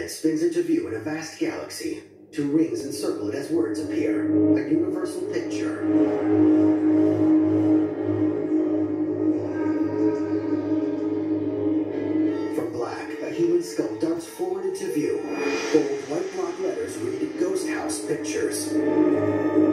head spins into view in a vast galaxy. Two rings encircle it as words appear. A universal picture. From black, a human skull darts forward into view. Bold white block letters read Ghost House Pictures.